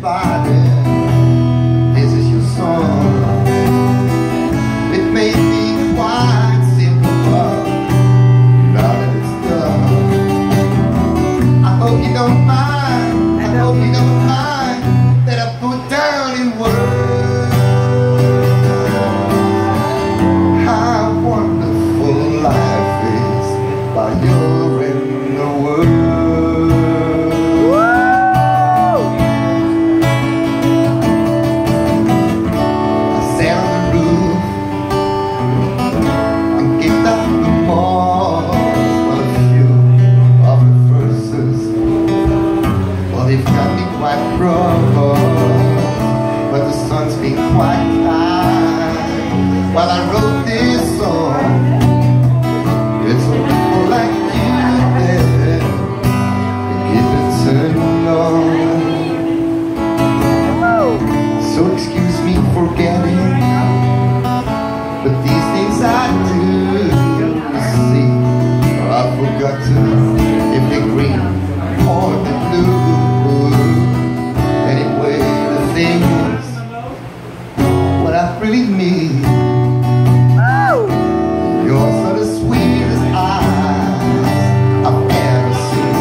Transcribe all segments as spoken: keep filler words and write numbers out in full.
everybody, this is your song. It may be quite simple, but now that it's done, I hope you don't mind, I hope you don't mind that I put down in words how wonderful life is while you're in the world. They've got me quite broke, but the sun's been quite kind while I wrote this song. It's for people like you that keep it turned on. So excuse me for getting, but these things I do, you see, I forgot to if they're green or the blue. What I really mean, oh. Yours are the sweetest eyes I've ever seen.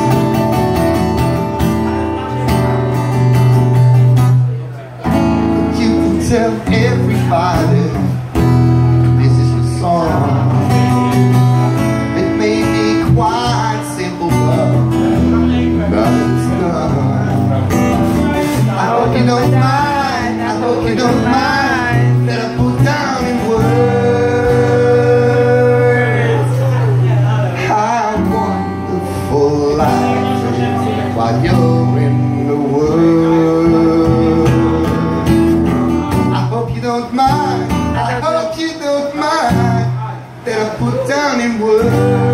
But you can tell everybody this is your song. It may be quite simple, but now it's done. I hope you don't mind. I hope you don't mind that I put down in words how wonderful life is while you're in the world. I hope you don't mind, I hope you don't mind that I put down in words